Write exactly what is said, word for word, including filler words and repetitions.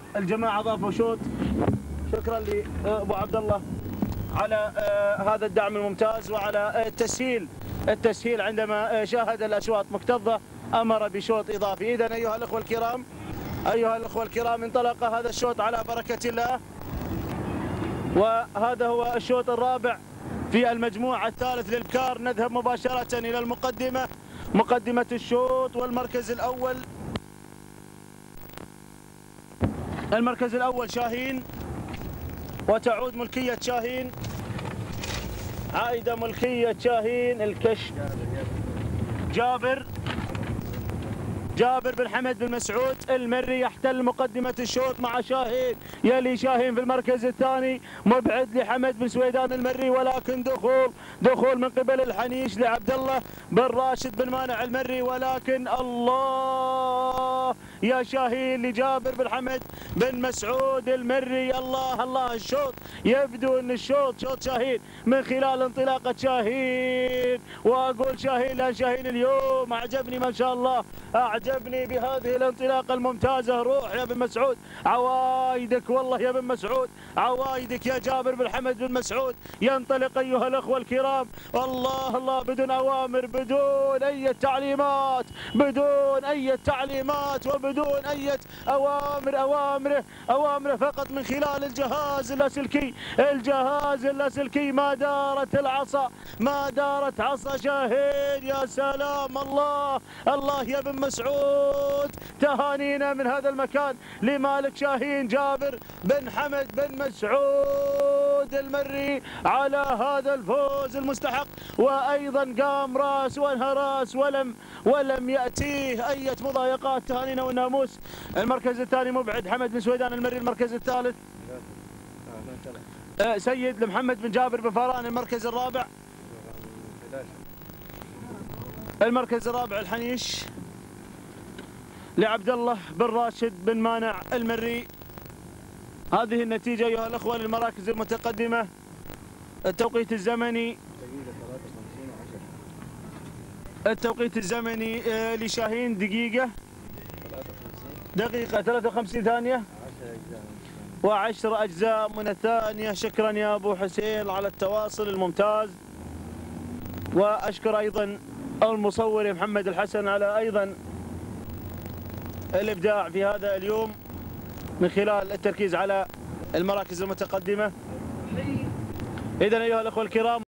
الجماعه ضافوا شوط. شكرا لابو عبد الله على هذا الدعم الممتاز وعلى التسهيل التسهيل عندما شاهد الاشواط مكتظه امر بشوط اضافي. اذا ايها الاخوه الكرام ايها الاخوه الكرام انطلق هذا الشوط على بركه الله، وهذا هو الشوط الرابع في المجموعه الثالث للبكار. نذهب مباشره الى المقدمه، مقدمه الشوط والمركز الاول. المركز الاول شاهين، وتعود ملكيه شاهين، عائده ملكيه شاهين الكشف. جابر جابر بن حمد بن مسعود المري يحتل مقدمة الشوط مع شاهين، يلي شاهين في المركز الثاني مبعد لحمد بن سويدان المري، ولكن دخول دخول من قبل الحنيش لعبد الله بن راشد بن مانع المري، ولكن الله يا شاهين لجابر بن حمد بن مسعود المري. الله الله الشوط يبدو ان الشوط شوط شاهين من خلال انطلاقة شاهين، واقول شاهين لان شاهين اليوم اعجبني ما شاء الله، أعجبني بهذه الانطلاقة الممتازة. روح يا بن مسعود، عوايدك والله يا بن مسعود، عوايدك يا جابر بن حمد بن مسعود. ينطلق أيها الأخوة الكرام، الله الله بدون أوامر، بدون أي تعليمات، بدون أي تعليمات وبدون أي أوامر. أوامره أوامره فقط من خلال الجهاز اللاسلكي، الجهاز اللاسلكي. ما دارت العصا، ما دارت عصا شاهين. يا سلام، الله الله يا بن مسعود. تهانينا من هذا المكان لمالك شاهين جابر بن حمد بن مسعود المري على هذا الفوز المستحق، وايضا قام راس وانهى راس ولم ولم ياتيه اي مضايقات. تهانينا والناموس. المركز الثاني مبعد حمد بن سويدان المري. المركز الثالث سيد لمحمد بن جابر بن فاران. المركز الرابع المركز الرابع الحنيش لعبد الله بن راشد بن مانع المري. هذه النتيجة أيها الأخوة للمراكز المتقدمة. التوقيت الزمني التوقيت الزمني لشاهين دقيقة دقيقة ثلاثة وخمسين ثانية وعشر أجزاء من الثانية. شكرا يا أبو حسين على التواصل الممتاز، وأشكر أيضا المصور محمد الحسن على أيضا الإبداع في هذا اليوم من خلال التركيز على المراكز المتقدمة. إذن أيها الأخوة الكرام